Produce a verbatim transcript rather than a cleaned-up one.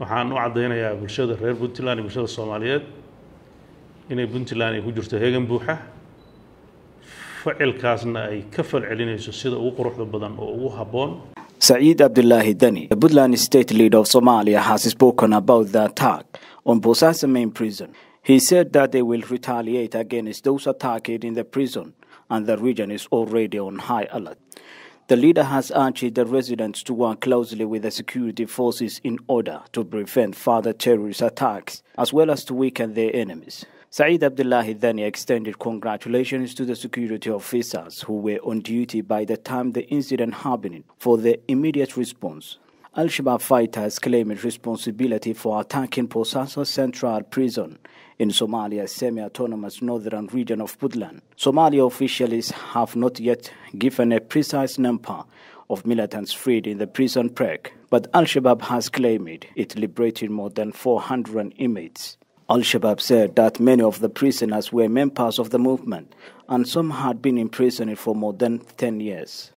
waxaan u cadeynayaa bulshada reer Puntland iyo bulshada Soomaaliyeed inay Puntland ay ku jirto heegan buuxa ficilkaasna ay ka falcelinayso sida ugu quruxda badan oo ugu haboon. Saeed Abdullahi Dani, the Puntland state leader of Somalia, has spoken about the attack on Bosaso main prison. He said that they will retaliate against those attacked in the prison, and the region is already on high alert. The leader has urged the residents to work closely with the security forces in order to prevent further terrorist attacks, as well as to weaken their enemies. Saeed Abdullahi Dani extended congratulations to the security officers who were on duty by the time the incident happened for their immediate response. Al-Shabaab fighters claimed responsibility for attacking Bosaso Central Prison in Somalia's semi-autonomous northern region of Puntland. Somalia officials have not yet given a precise number of militants freed in the prison break, but Al-Shabaab has claimed it liberated more than four hundred inmates. Al-Shabaab said that many of the prisoners were members of the movement, and some had been imprisoned for more than ten years.